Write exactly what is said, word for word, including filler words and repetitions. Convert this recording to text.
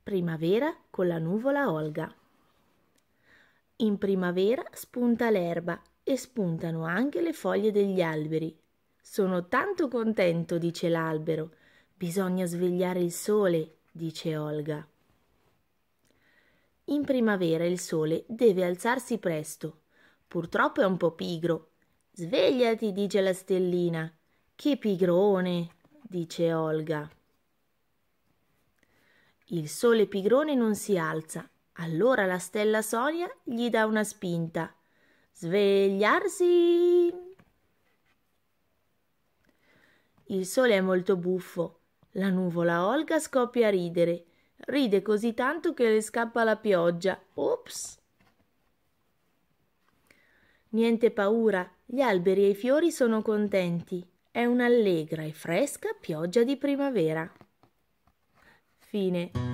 Primavera con la nuvola Olga. In primavera spunta l'erba e spuntano anche le foglie degli alberi. Sono tanto contento, dice l'albero. Bisogna svegliare il sole, dice Olga. In primavera il sole deve alzarsi presto. Purtroppo è un po' pigro. Svegliati, dice la stellina. Che pigrone, dice Olga. Il sole pigrone non si alza. Allora la stella Sonia gli dà una spinta. Svegliarsi! Il sole è molto buffo. La nuvola Olga scoppia a ridere. Ride così tanto che le scappa la pioggia. Ops! Niente paura, gli alberi e i fiori sono contenti. È un'allegra e fresca pioggia di primavera. Fine.